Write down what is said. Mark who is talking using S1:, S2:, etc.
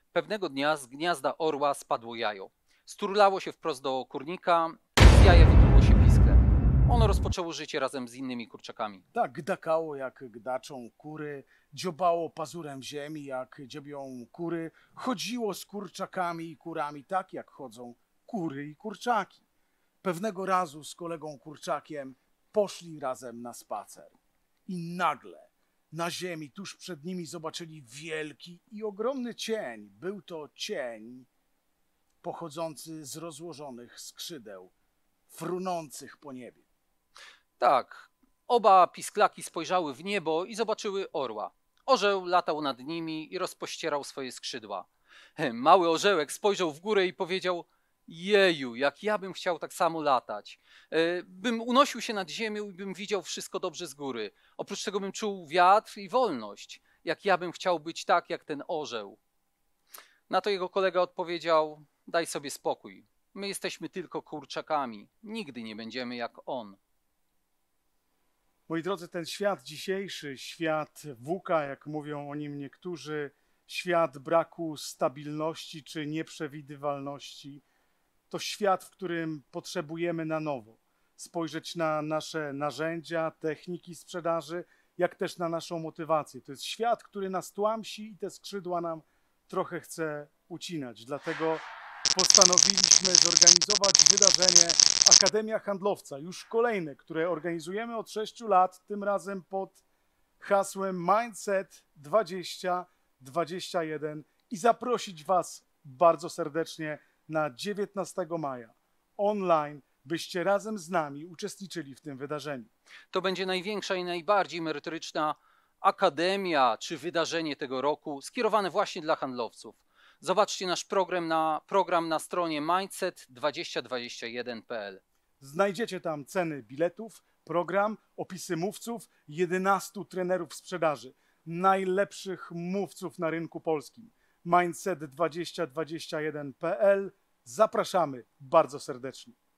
S1: Pewnego dnia z gniazda orła spadło jajo. Sturlało się wprost do kurnika, z jaja wytruło się piskle. Ono rozpoczęło życie razem z innymi kurczakami.
S2: Tak gdakało, jak gdaczą kury, dziobało pazurem ziemi, jak dziobią kury, chodziło z kurczakami i kurami tak, jak chodzą kury i kurczaki. Pewnego razu z kolegą kurczakiem poszli razem na spacer. I nagle na ziemi tuż przed nimi zobaczyli wielki i ogromny cień. Był to cień pochodzący z rozłożonych skrzydeł, frunących po niebie.
S1: Tak, oba pisklaki spojrzały w niebo i zobaczyły orła. Orzeł latał nad nimi i rozpościerał swoje skrzydła. Mały orzełek spojrzał w górę i powiedział: Jeju, jak ja bym chciał tak samo latać. Bym unosił się nad ziemią i bym widział wszystko dobrze z góry. Oprócz tego bym czuł wiatr i wolność. Jak ja bym chciał być tak jak ten orzeł. Na to jego kolega odpowiedział: Daj sobie spokój. My jesteśmy tylko kurczakami. Nigdy nie będziemy jak on.
S2: Moi drodzy, ten świat dzisiejszy, świat VUCA, jak mówią o nim niektórzy, świat braku stabilności czy nieprzewidywalności, to świat, w którym potrzebujemy na nowo spojrzeć na nasze narzędzia, techniki sprzedaży, jak też na naszą motywację. To jest świat, który nas tłamsi i te skrzydła nam trochę chce ucinać. Dlatego postanowiliśmy zorganizować wydarzenie Akademia Handlowca, już kolejne, które organizujemy od 6 lat, tym razem pod hasłem Mindset 2021 i zaprosić Was bardzo serdecznie na 19 maja online, byście razem z nami uczestniczyli w tym wydarzeniu.
S1: To będzie największa i najbardziej merytoryczna akademia czy wydarzenie tego roku skierowane właśnie dla handlowców. Zobaczcie nasz program na stronie mindset2021.pl.
S2: Znajdziecie tam ceny biletów, program, opisy mówców, 11 trenerów sprzedaży, najlepszych mówców na rynku polskim. Mindset2021.pl. Zapraszamy bardzo serdecznie.